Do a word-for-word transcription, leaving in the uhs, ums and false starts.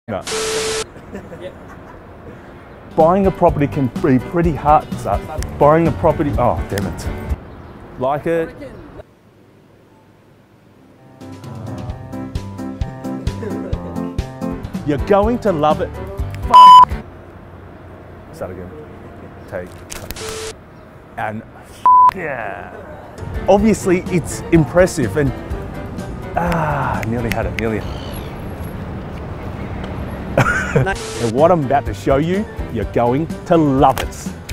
No. Buying a property can be pretty hard. So buying a property, oh damn it. Like it. You're going to love it. Fuck. Start again. Take. And yeah. Obviously it's impressive and ah, nearly had it, nearly. And what I'm about to show you, you're going to love it.